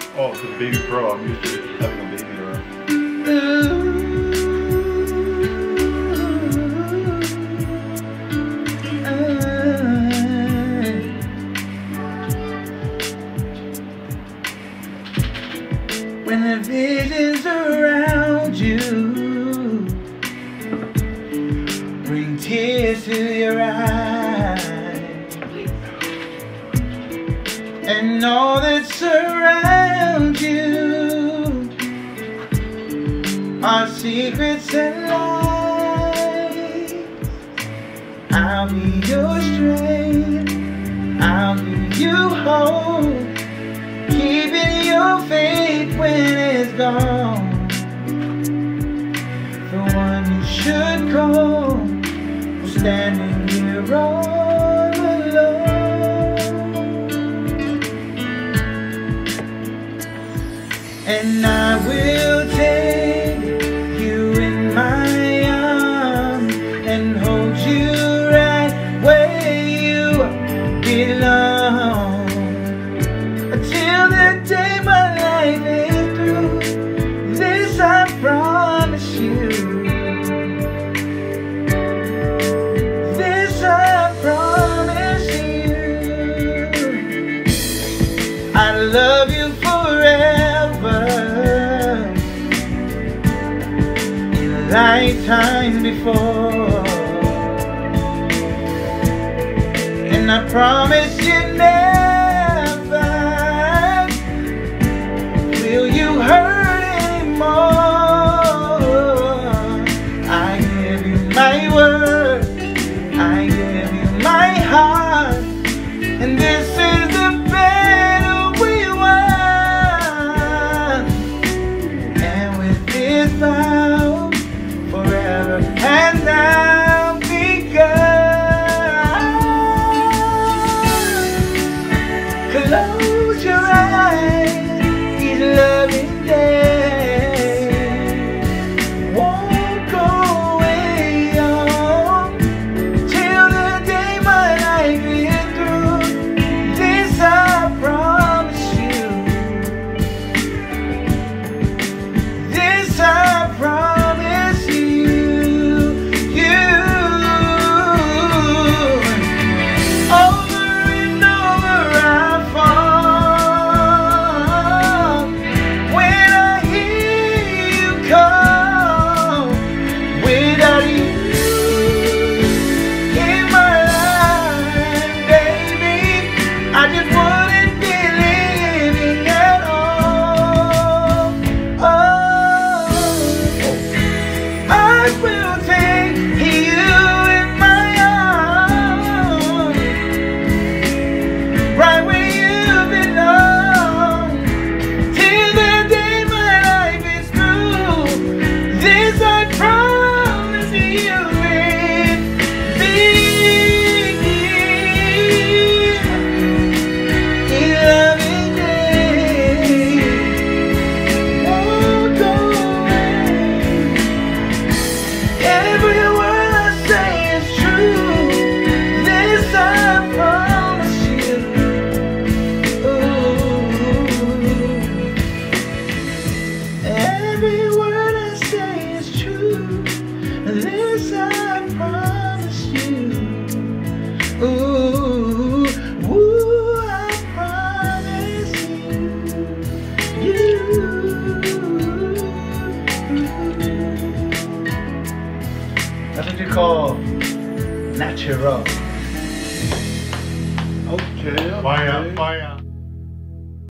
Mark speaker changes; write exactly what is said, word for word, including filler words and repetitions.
Speaker 1: Oh, it's a baby pro. I'm used to having a baby around.
Speaker 2: Ooh. When the visions around you bring tears to your eyes, and all that surrounds you are secrets and lies, I'll be your strength, I'll give you hope, keeping your faith when it's gone. The one you should call, standing here all alone. And I will take you in my arms and hold you right where you belong, until the day my life is through. This I promise you. This I promise you. I love you forever, in lifetime before, and I promise you never will you hurt anymore. I give you my word, I give you my heart, and this is the battle we won. And with this vow, forever and now begun. Close your eyes, these loving days won't go away, oh, till the day my life is through. This I promise you. This I promise you. You. Over and over I fall when I hear you call. Without you in my life, baby, I just wouldn't be living at all. Oh, I will take you in my arms, right where you belong, till the day my life is through. This I promise you, baby. In loving days won't go away. Every word I say is true. This I promise you. Ooh. Every word I say is true. This I promise you. Ooh, ooh, I promise you. You. That's what you call natural.
Speaker 1: Okay, okay. Fire, fire.